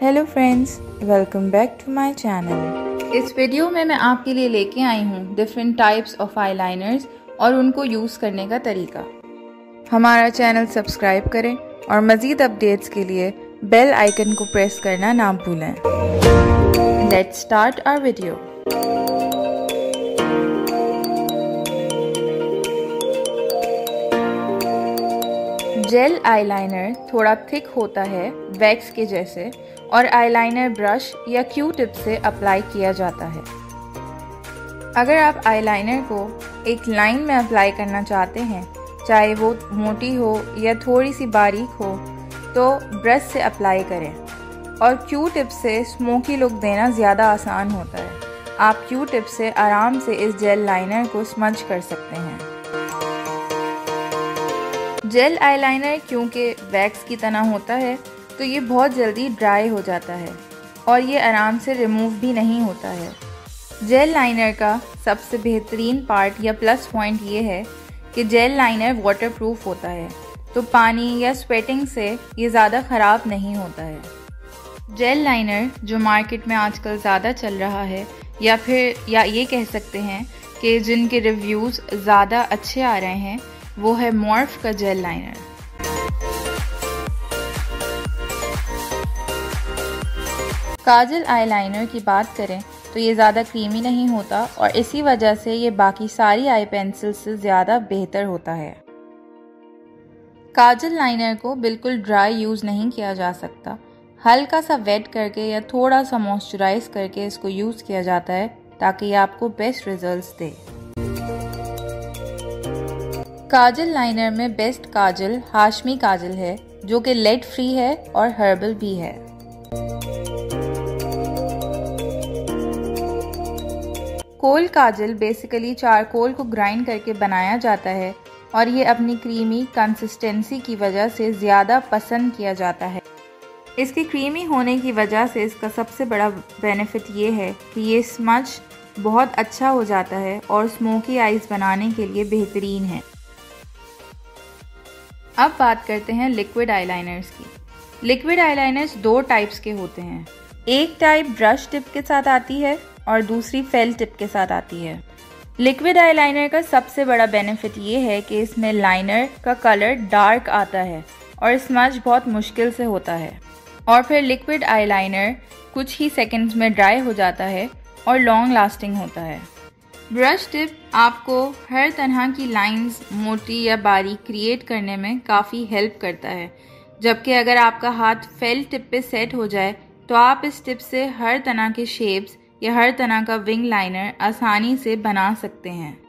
Hello friends, welcome back to my channel. इस video में मैं आपके लिए लेके आई हूँ डिफरेंट टाइप्स ऑफ आईलाइनर्स और उनको यूज़ करने का तरीका। हमारा चैनल सब्सक्राइब करें और मज़ीद अपडेट्स के लिए बेल आइकन को प्रेस करना ना भूलें। Let's start our video. Gel eyeliner थोड़ा थिक होता है वैक्स के जैसे और आईलाइनर ब्रश या क्यू टिप से अप्लाई किया जाता है। अगर आप आईलाइनर को एक लाइन में अप्लाई करना चाहते हैं, चाहे वो मोटी हो या थोड़ी सी बारीक हो, तो ब्रश से अप्लाई करें और क्यू टिप से स्मोकी लुक देना ज़्यादा आसान होता है। आप क्यू टिप से आराम से इस जेल लाइनर को स्मज कर सकते हैं। जेल आईलाइनर क्योंकि वैक्स की तरह होता है तो ये बहुत जल्दी ड्राई हो जाता है और ये आराम से रिमूव भी नहीं होता है। जेल लाइनर का सबसे बेहतरीन पार्ट या प्लस पॉइंट ये है कि जेल लाइनर वाटरप्रूफ होता है, तो पानी या स्वेटिंग से ये ज़्यादा ख़राब नहीं होता है। जेल लाइनर जो मार्केट में आजकल ज़्यादा चल रहा है या ये कह सकते हैं कि जिनके रिव्यूज़ ज़्यादा अच्छे आ रहे हैं, वो है मॉर्फ का जेल लाइनर। काजल आईलाइनर की बात करें तो ये ज़्यादा क्रीमी नहीं होता और इसी वजह से ये बाकी सारी आई पेंसिल से ज़्यादा बेहतर होता है। काजल लाइनर को बिल्कुल ड्राई यूज़ नहीं किया जा सकता। हल्का सा वेट करके या थोड़ा सा मॉइस्चराइज करके इसको यूज़ किया जाता है ताकि ये आपको बेस्ट रिजल्ट्स दे। काजल लाइनर में बेस्ट काजल हाशमी काजल है, जो कि लेड फ्री है और हर्बल भी है। कोल काजल बेसिकली चारकोल को ग्राइंड करके बनाया जाता है और ये अपनी क्रीमी कंसिस्टेंसी की वजह से ज़्यादा पसंद किया जाता है। इसकी क्रीमी होने की वजह से इसका सबसे बड़ा बेनिफिट ये है कि ये स्मज बहुत अच्छा हो जाता है और स्मोकी आइज बनाने के लिए बेहतरीन है। अब बात करते हैं लिक्विड आईलाइनर्स की। लिक्विड आईलाइनर्स दो टाइप्स के होते हैं। एक टाइप ब्रश टिप के साथ आती है और दूसरी फेल टिप के साथ आती है। लिक्विड आईलाइनर का सबसे बड़ा बेनिफिट ये है कि इसमें लाइनर का कलर डार्क आता है और स्मज बहुत मुश्किल से होता है, और फिर लिक्विड आईलाइनर कुछ ही सेकंड्स में ड्राई हो जाता है और लॉन्ग लास्टिंग होता है। ब्रश टिप आपको हर तरह की लाइंस मोटी या बारीक क्रिएट करने में काफ़ी हेल्प करता है, जबकि अगर आपका हाथ फेल टिप पे सेट हो जाए तो आप इस टिप से हर तरह के शेप्स या हर तरह का विंग लाइनर आसानी से बना सकते हैं।